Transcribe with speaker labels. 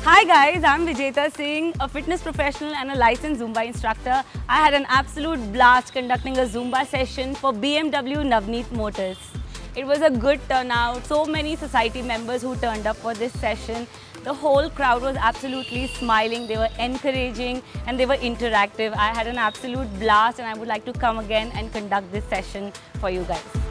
Speaker 1: Hi guys, I'm Vijeta Singh, a fitness professional and a licensed Zumba instructor. I had an absolute blast conducting a Zumba session for BMW Navnit Motors. It was a good turnout, so many society members who turned up for this session. The whole crowd was absolutely smiling, they were encouraging and they were interactive. I had an absolute blast and I would like to come again and conduct this session for you guys.